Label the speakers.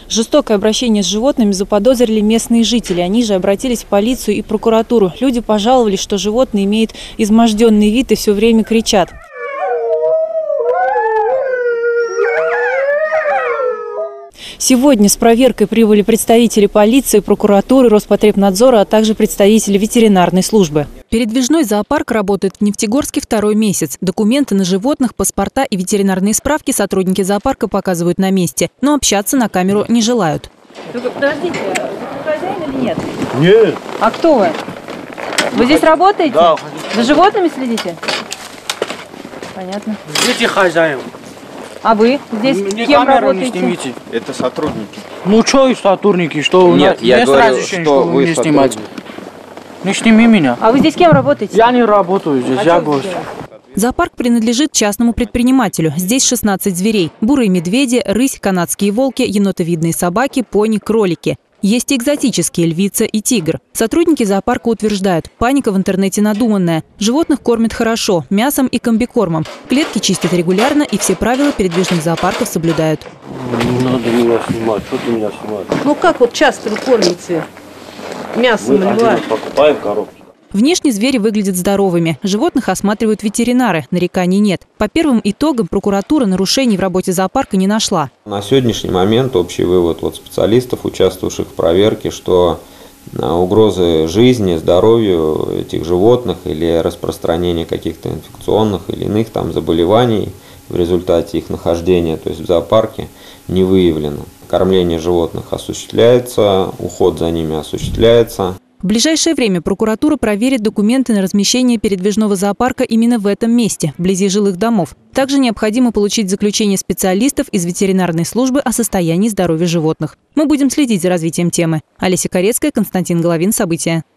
Speaker 1: Жестокое обращение с животными заподозрили местные жители. Они же обратились в полицию и прокуратуру. Люди пожаловались, что животные имеют изможденный вид и все время кричат. Сегодня с проверкой прибыли представители полиции, прокуратуры, Роспотребнадзора, а также представители ветеринарной службы. Передвижной зоопарк работает в Нефтегорске второй месяц. Документы на животных, паспорта и ветеринарные справки сотрудники зоопарка показывают на месте, но общаться на камеру не желают. Подождите, вы хозяин или нет?
Speaker 2: Нет.
Speaker 1: А кто вы? Вы здесь работаете?
Speaker 2: Да.
Speaker 1: За животными следите? Понятно.
Speaker 2: Эти хозяин.
Speaker 1: А вы здесь кем работаете?
Speaker 2: Не снимите.
Speaker 3: Это сотрудники.
Speaker 2: Ну что и сотрудники, что
Speaker 3: нет, я говорю,
Speaker 2: что вы не снимать. Не сними меня.
Speaker 1: А вы здесь кем работаете?
Speaker 2: Я не работаю здесь, я гость.
Speaker 1: Зоопарк принадлежит частному предпринимателю. Здесь 16 зверей. Бурые медведи, рысь, канадские волки, енотовидные собаки, пони, кролики. Есть и экзотические львица и тигр. Сотрудники зоопарка утверждают, паника в интернете надуманная. Животных кормят хорошо, мясом и комбикормом. Клетки чистят регулярно и все правила передвижных зоопарков соблюдают.
Speaker 2: Не надо меня снимать, что ты меня снимаешь?
Speaker 4: Ну как вот часто вы кормите мясом льва?
Speaker 2: Покупаем коробки.
Speaker 1: Внешне звери выглядят здоровыми. Животных осматривают ветеринары. Нареканий нет. По первым итогам прокуратура нарушений в работе зоопарка не нашла.
Speaker 3: На сегодняшний момент общий вывод специалистов, участвовавших в проверке, что угрозы жизни, здоровью этих животных или распространение каких-то инфекционных или иных заболеваний в результате их нахождения, то есть в зоопарке, не выявлено. Кормление животных осуществляется, уход за ними осуществляется.
Speaker 1: В ближайшее время прокуратура проверит документы на размещение передвижного зоопарка именно в этом месте, вблизи жилых домов. Также необходимо получить заключение специалистов из ветеринарной службы о состоянии здоровья животных. Мы будем следить за развитием темы. Олеся Корецкая, Константин Головин. События.